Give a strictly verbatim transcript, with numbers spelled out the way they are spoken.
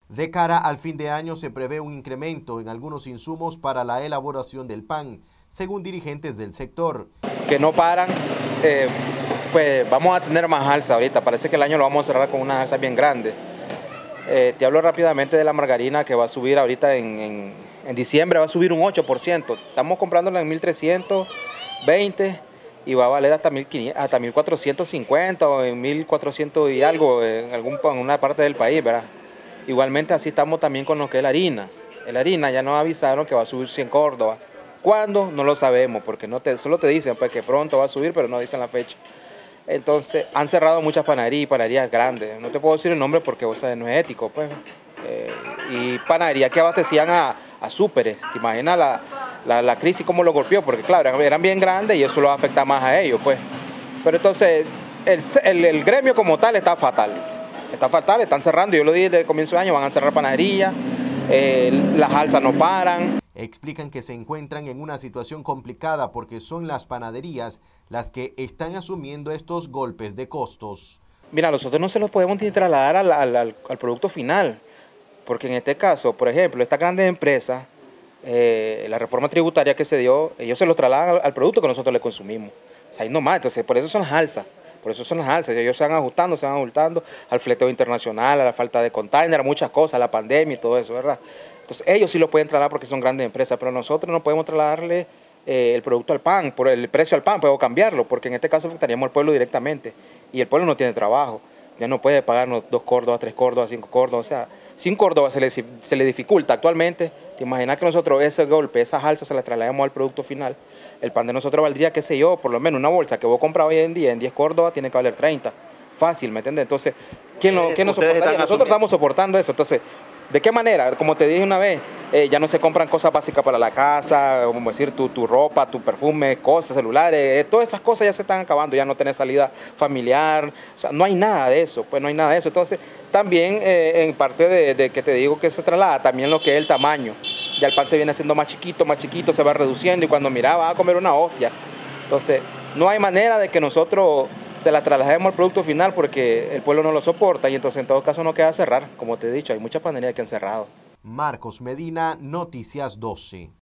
De cara al fin de año se prevé un incremento en algunos insumos para la elaboración del pan, según dirigentes del sector. Que no paran, eh, pues vamos a tener más alza ahorita, parece que el año lo vamos a cerrar con una alza bien grande. Eh, te hablo rápidamente de la margarina que va a subir ahorita en, en, en diciembre, va a subir un ocho por ciento. Estamos comprándola en mil trescientos veinte y va a valer hasta, mil quinientos, hasta mil cuatrocientos cincuenta o en mil cuatrocientos y algo en, algún, en una parte del país, ¿verdad? Igualmente así estamos también con lo que es la harina. La harina ya nos avisaron que va a subir en Córdoba. ¿Cuándo? No lo sabemos, porque no te, solo te dicen pues, que pronto va a subir, pero no dicen la fecha. Entonces, han cerrado muchas panaderías y panaderías grandes. No te puedo decir el nombre porque o sea, no es ético, pues. Eh, y panaderías que abastecían a, a súperes. ¿Te imaginas la, la, la crisis cómo lo golpeó? Porque claro, eran bien grandes y eso los afecta más a ellos, pues. Pero entonces, el, el, el gremio como tal está fatal. Está fatal, están cerrando. Yo lo dije desde el comienzo de año, van a cerrar panaderías, eh, las alzas no paran. Explican que se encuentran en una situación complicada porque son las panaderías las que están asumiendo estos golpes de costos. Mira, nosotros no se los podemos ni trasladar al, al, al, al producto final, porque en este caso, por ejemplo, estas grandes empresas, eh, la reforma tributaria que se dio, ellos se los trasladan al, al producto que nosotros le consumimos. O sea, ahí nomás, entonces por eso son las alzas. Por eso son las alzas, ellos se van ajustando, se van ajustando al fleteo internacional, a la falta de container, a muchas cosas, a la pandemia y todo eso, ¿verdad? Entonces ellos sí lo pueden trasladar porque son grandes empresas, pero nosotros no podemos trasladarle eh, el producto al pan, por el precio al pan, puedo cambiarlo, porque en este caso afectaríamos al pueblo directamente y el pueblo no tiene trabajo, ya no puede pagarnos dos córdobas, tres córdobas, cinco córdobas, o sea, sin córdobas se le, se le dificulta actualmente. Te imaginas que nosotros ese golpe, esas alzas se las traslademos al producto final. El pan de nosotros valdría, qué sé yo, por lo menos una bolsa que vos compras hoy en día en diez córdobas tiene que valer treinta. Fácil, ¿me entiendes? Entonces, ¿quién, lo, ¿quién nos soportaría? Nosotros estamos soportando eso. Entonces, ¿de qué manera? Como te dije una vez, eh, ya no se compran cosas básicas para la casa, como decir, tu, tu ropa, tu perfume, cosas, celulares, eh, todas esas cosas ya se están acabando, ya no tenés salida familiar, o sea, no hay nada de eso, pues no hay nada de eso. Entonces, también eh, en parte de, de que te digo que se traslada, también lo que es el tamaño. Ya el pan se viene haciendo más chiquito, más chiquito, se va reduciendo y cuando mira vas a comer una hostia. Entonces, no hay manera de que nosotros se la traslademos al producto final porque el pueblo no lo soporta y entonces en todo caso no queda cerrar. Como te he dicho, hay muchas panaderías que han cerrado. Marcos Medina, Noticias doce.